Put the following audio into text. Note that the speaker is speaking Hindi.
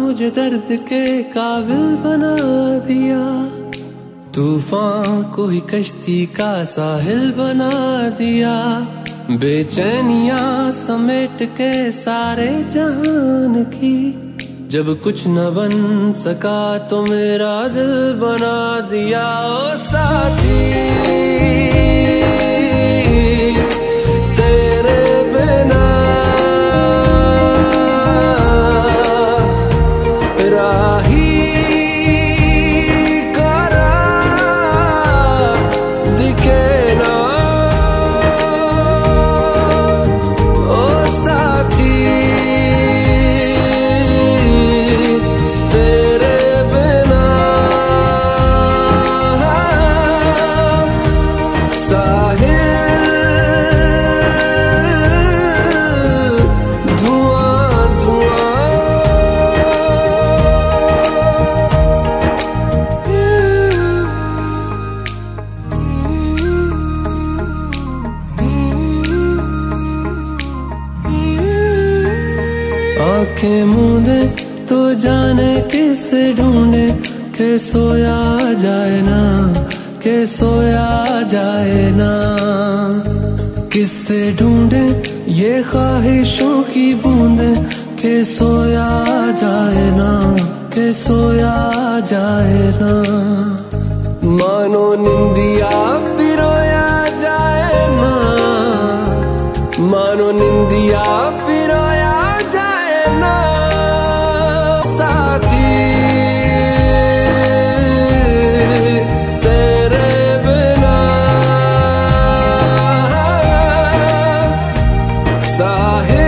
मुझे दर्द के काबिल बना दिया, तूफान को ही कश्ती का साहिल बना दिया। बेचैनियां समेट के सारे जहान की, जब कुछ न बन सका तो मेरा दिल बना दिया। ओ साथी तेरे बिना राही करा दिखे ना। ओ साथी आंखें मूंदे तो जाने किसे ढूंढे, के सोया जाए ना, के सोया जाए ना। किससे ढूंढे ये ख्वाहिशों की बूंदे, के सोया जाए ना, के सोया जाए ना। मानो निंदिया पिरोया जाए ना, मानो निंदिया पिरोया जाए ना। साथी तेरे बिना साहिल